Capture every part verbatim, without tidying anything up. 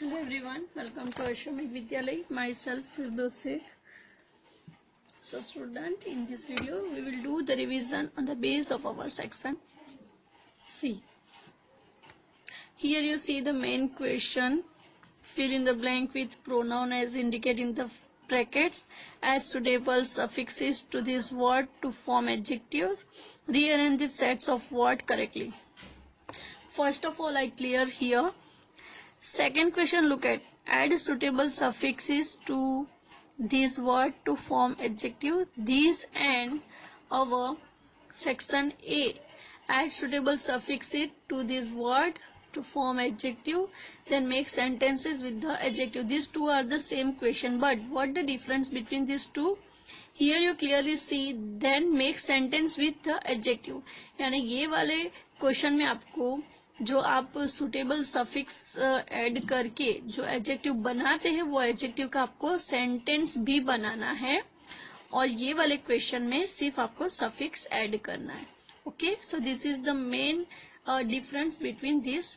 Hello everyone, welcome to Ashramik Vidyalay. Myself Firdose. So student, in this video we will do the revision on the base of our section C. Here you see the main question. Fill in the blank with pronoun as indicated in the brackets. Add suitable suffixes to this word to form adjectives. Rearrange the sets of words correctly. First of all, I clear here. Second question, look at add suitable suffixes to this word to form adjective. These and our section A. Add suitable suffixes to this word to form adjective. Then make sentences with the adjective. These two are the same question, but what the difference between these two? Here you clearly see. Then make sentence with the adjective. यानी ये वाले question में आपको जो आप suitable suffix add करके जो adjective बनाते हैं वो एडजेक्टिव का आपको सेंटेंस भी बनाना है, और ये वाले क्वेश्चन में सिर्फ आपको सफिक्स ऐड करना है. Okay, so this is the main difference between this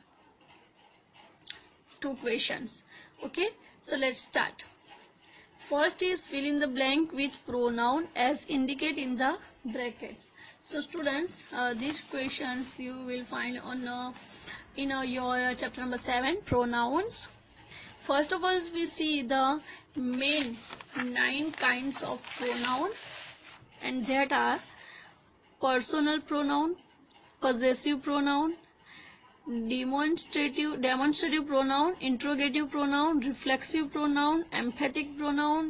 two questions. Okay, so let's start. First is fill in the blank with pronoun as indicate in the brackets. So students, uh, these questions you will find on uh, in uh, your uh, chapter number seven, pronouns. First of all, we see the main nine kinds of pronoun, and that are personal pronoun, possessive pronoun, demonstrative demonstrative pronoun, interrogative pronoun, reflexive pronoun, emphatic pronoun,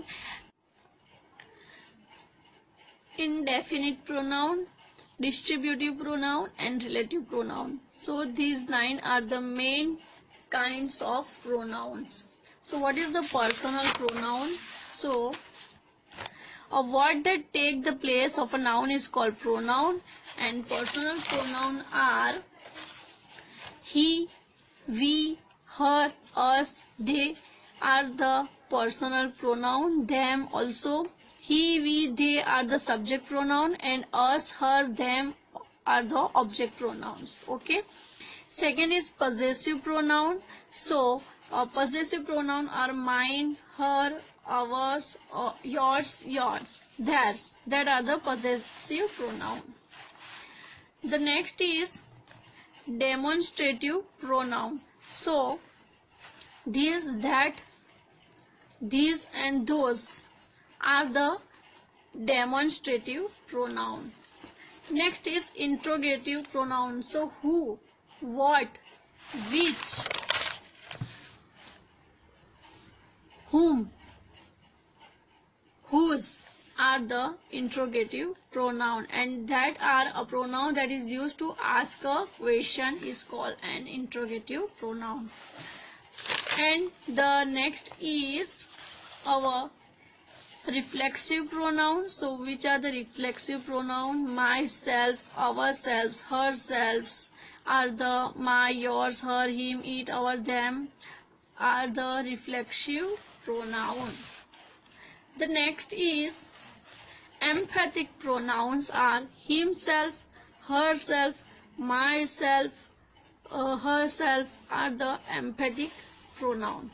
indefinite pronoun, distributive pronoun, and relative pronoun. So these nine are the main kinds of pronouns. So what is the personal pronoun? So a word that take the place of a noun is called pronoun, and personal pronoun are he, we, her, us, they are the personal pronoun. Them also. He, we, they are the subject pronoun, and us, her, them are the object pronouns. Okay. Second is possessive pronoun. So uh, possessive pronoun are mine, her, ours, uh, yours, yours, theirs. That are the possessive pronoun. The next is demonstrative pronoun. So these, that, these and those are the demonstrative pronoun. Next is interrogative pronoun. So who, what, which, whom, whose are the interrogative pronoun, and that are a pronoun that is used to ask a question is called an interrogative pronoun. And the next is our reflexive pronoun. So which are the reflexive pronoun? Myself, ourselves, herself are the my, yours, her, him, it, our, them are the reflexive pronoun. The next is emphatic pronouns are himself, herself, myself, uh, herself are the emphatic pronoun.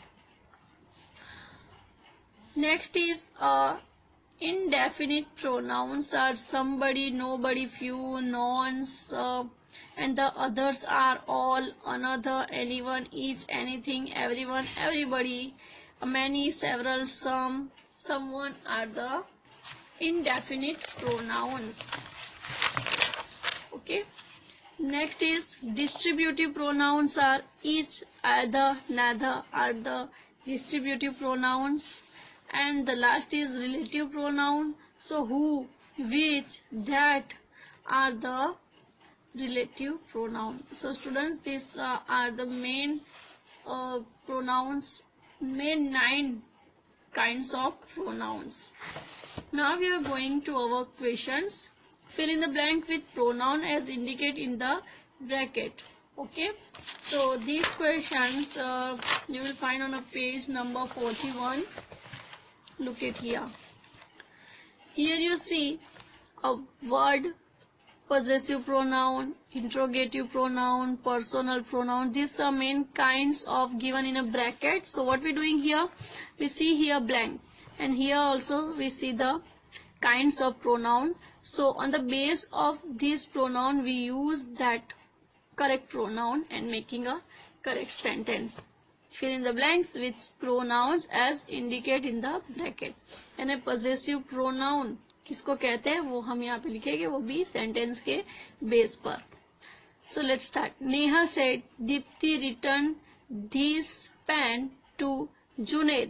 Next is uh, indefinite pronouns are somebody, nobody, few, nouns, uh, and the others are all, another, anyone, each, anything, everyone, everybody, many, several, some, someone are the indefinite pronouns. Okay. Next is distributive pronouns are each, either, neither are the distributive pronouns. And the last is relative pronoun. So who, which, that are the relative pronoun. So students, these uh, are the main uh, pronouns, main nine kinds of pronouns. Now we are going to our questions. Fill in the blank with pronoun as indicated in the bracket. Okay. So these questions uh, you will find on a page number forty-one. Look at here. Here you see a word possessive pronoun, interrogative pronoun, personal pronoun. These are main kinds of given in a bracket. So what we're doing here, we see here blank, and here also we see the kinds of pronoun. So on the base of this pronoun, we use that correct pronoun and making a correct sentence. Fill in the blanks with pronouns as indicate in the bracket. And a possessive pronoun किसको कहते हैं वो हम यहाँ पे लिखेंगे, वो भी सेंटेंस के बेस पर. So let's start. Neha said Dipti returned this pen to Junaid.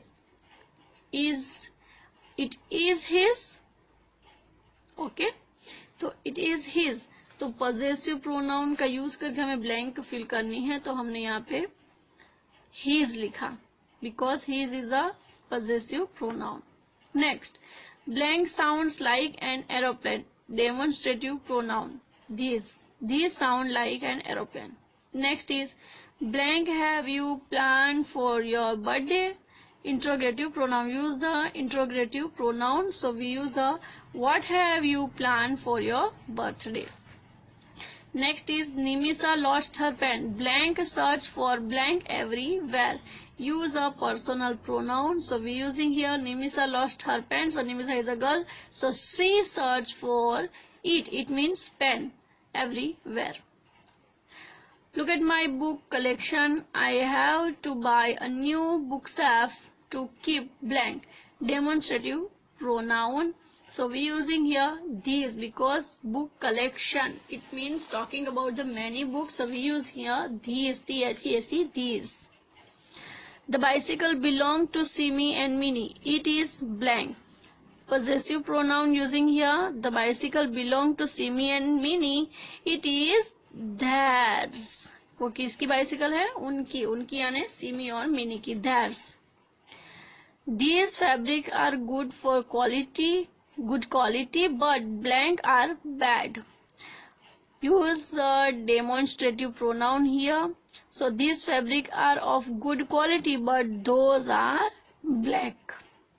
Is it is his? Okay, तो it is his. तो पॉजेसिव प्रोनाउन का यूज करके हमें ब्लैंक फिल करनी है, तो हमने यहाँ पे his लिखा because his is a possessive pronoun. Next, blank sounds like an aeroplane. Demonstrative pronoun. These. These sound like an aeroplane. Next is blank have you planned for your birthday? Interrogative pronoun. Use the interrogative pronoun. So we use the what have you planned for your birthday? Next is Nimisa lost her pen. Blank search for blank everywhere. Use a personal pronoun. So we using here Nimisa lost her pen. So Nimisa is a girl. So she searched for it. It means pen everywhere. Look at my book collection. I have to buy a new bookshelf to keep blank. Demonstrative pronoun. So we using here these because book collection, it means talking about the many books. So we use here these, T H E S E, these. The bicycle belonged to Simi and Mini. It is blank. Possessive pronoun using here. The bicycle belonged to Simi and Mini. It is theirs. वो किसकी bicycle है? उनकी. उनकी यानी सिमी और mini की. Theirs. These fabric are good for quality. Good quality, but blank are bad. Use a demonstrative pronoun here. So these fabric are of good quality, but those are black.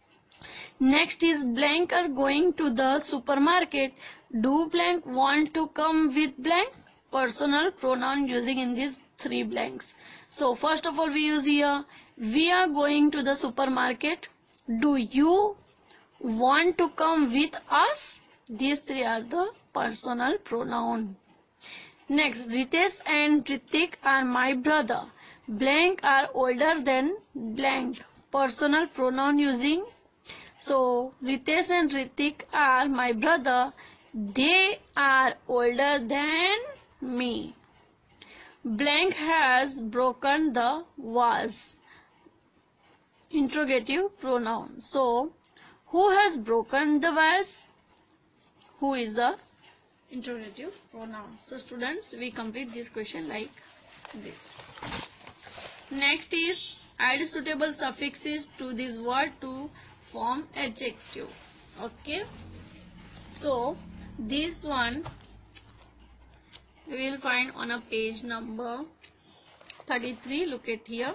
Next is blank are going to the supermarket. Do blank want to come with blank? Personal pronoun using in these three blanks. So first of all we use here, we are going to the supermarket. Do you want to come with us? These three are the personal pronoun. Next, Ritesh and Ritik are my brother. Blank are older than blank. Personal pronoun using. So Ritesh and Ritik are my brother. They are older than me. Blank has broken the vase. Interrogative pronoun. So who has broken the vase? Who is the interrogative pronoun? So students, we complete this question like this. Next is add suitable suffixes to this word to form adjective. Okay. So this one we will find on a page number thirty-three. Look at here.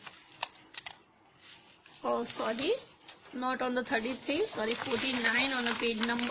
Oh, sorry. Not on the thirty-three, sorry, forty-nine on a page number.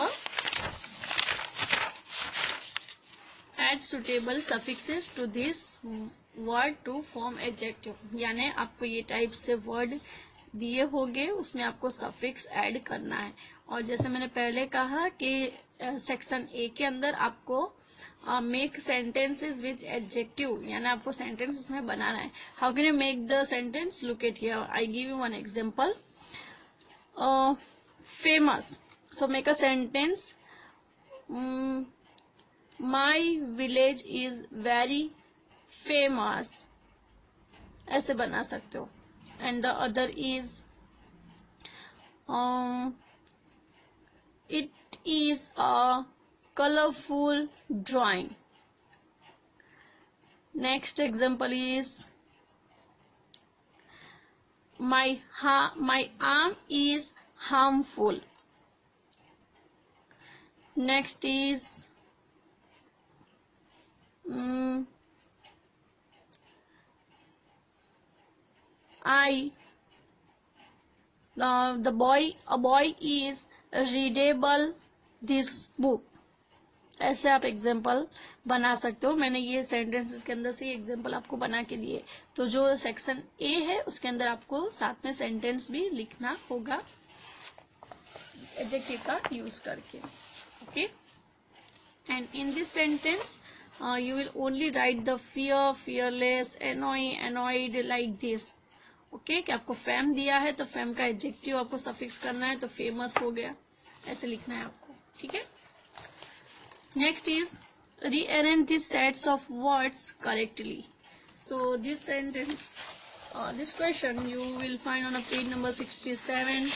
Add suitable suffixes to this word to form adjective. यानी आपको ये type से word दिए होंगे, उसमें आपको suffix add करना है. और जैसे मैंने पहले कहा कि सेक्शन ए के अंदर आपको मेक सेंटेंसेस विद एडजेक्टिव, यानी आपको सेंटेंस उसमें बनाना है. How can you make the sentence? Look at here, I give you one example. Uh, famous. So make a sentence. Mm, my village is very famous. ऐसे बना सकते हो. And the other is um, it is a colorful drawing. Next example is My ha my arm is harmful. Next is um, I uh, the boy a boy is readable this book. ऐसे आप example बना सकते हो। मैंने ये sentences के अंदर से एग्जाम्पल आपको बना के दिए। तो जो सेक्शन ए है उसके अंदर आपको साथ में सेंटेंस भी लिखना होगा एडजेक्टिव का यूज करके। Okay, and in this sentence you will only write the fear, fearless, annoy, annoyed like this. Okay, कि आपको फेम दिया है तो फेम का एडजेक्टिव आपको सफिक्स करना है, तो फेमस हो गया, ऐसे लिखना है आपको। ठीक है, next is rearrange these sets of words correctly. So this sentence, uh, this question you will find on a page number sixty-seven.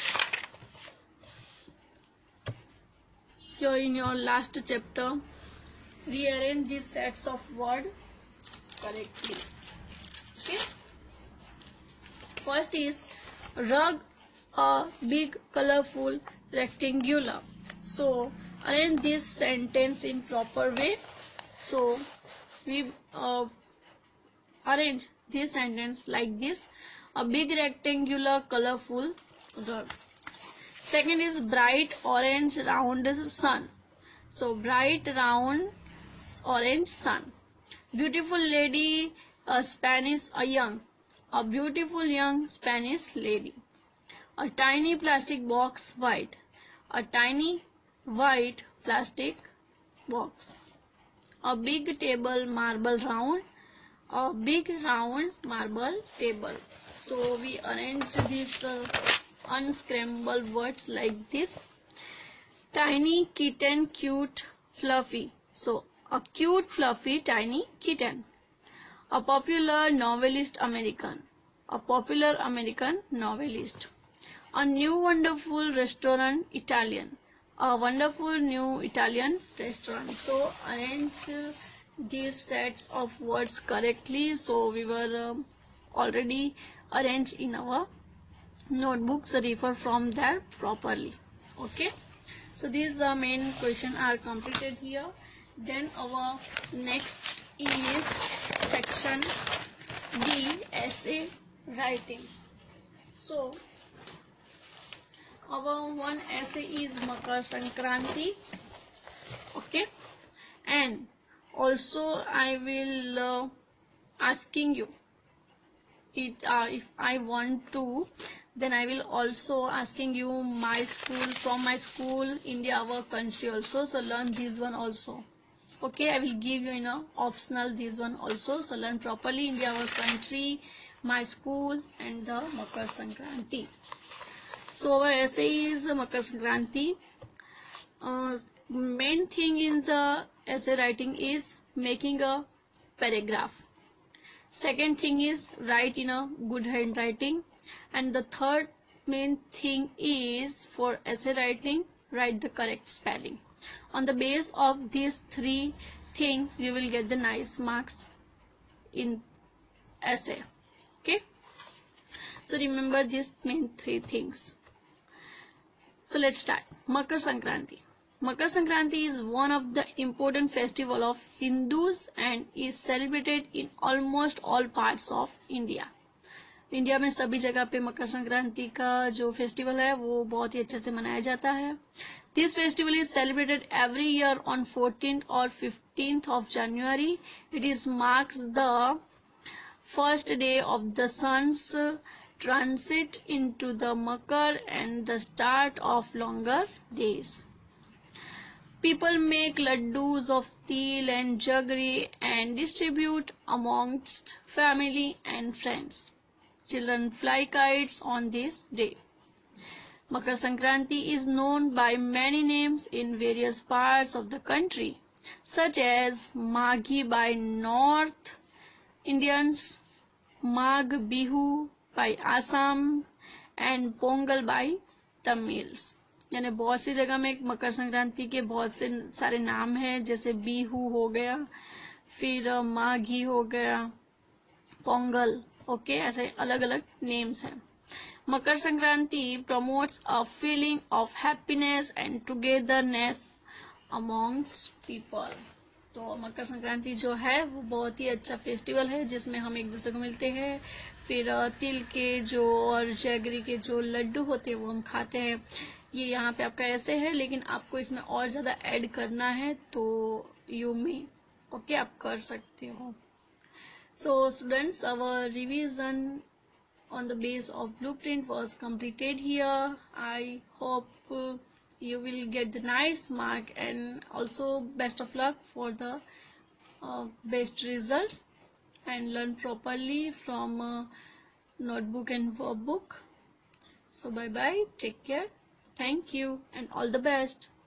You're in your last chapter. Rearrange these sets of word correctly. Okay. First is rug, a big colorful rectangular. So arrange this sentence in proper way. So we uh, arrange this sentence like this: a big rectangular colorful rug. Second is bright orange round sun. So bright round orange sun. Beautiful lady, a Spanish, a young, a beautiful young Spanish lady. A tiny plastic box, white, a tiny white plastic box. A big table, marble round, a big round marble table. So we arrange these uh, unscrambled words like this: tiny kitten, cute, fluffy. So a cute, fluffy, tiny kitten. A popular novelist, American. A popular American novelist. A new wonderful restaurant, Italian. A wonderful new Italian restaurant. So arrange these sets of words correctly. So we were um, already arranged in our notebooks. Refer from there properly. Okay. So these the main question are completed here. Then our next is section D, essay writing. So our one essay is Makar Sankranti. Okay, and also I will uh, asking you it uh, if I want to, then I will also asking you my school, from my school, India, our country also. So learn this one also. Okay, I will give you in a optional this one also. So learn properly India, our country, my school, and the Makar Sankranti. So our essay is Makar Sankranti. Uh, main thing in the essay writing is making a paragraph. Second thing is write in a good handwriting. And the third main thing is for essay writing, write the correct spelling. On the base of these three things, you will get the nice marks in essay. Okay. So remember these main three things. So let's start. Makar Sankranti. Makar Sankranti is one of the important festival of Hindus and is celebrated in almost all parts of India. India में सभी जगह पे मकर संक्रांति का जो festival है वो बहुत ही अच्छे से मनाया जाता है। This festival is celebrated every year on fourteenth और fifteenth of January. It is marks the first day of the sun's transit into the Makar and the start of longer days. People make laddus of til and jaggery and distribute amongst family and friends. Children fly kites on this day. Makar Sankranti is known by many names in various parts of the country, such as Maghi by North Indians, Magh Bihu by Assam, and Pongal by Tamils. यानी बहुत सी जगह में मकर संक्रांति के बहुत से सारे नाम हैं, जैसे बिहू हो गया, फिर माघी हो गया, पोंगल. ओके, ऐसे अलग अलग नेम्स हैं. Makar Sankranti promotes a feeling of happiness and togetherness amongst people. तो मकर संक्रांति जो है वो बहुत ही अच्छा फेस्टिवल है जिसमें हम एक दूसरे को मिलते हैं. फिर तिल के जो और जैगरी के जो लड्डू होते हैं वो हम खाते हैं. ये यहाँ पे आपका ऐसे है, लेकिन आपको इसमें और ज़्यादा ऐड करना है तो यू में ओके आप कर सकते हो. So students, our revision on the base of blueprint was completed here. I hope uh, you will get the nice mark, and also best of luck for the uh, best results, and learn properly from uh, notebook and workbook. So bye bye, take care, thank you, and all the best.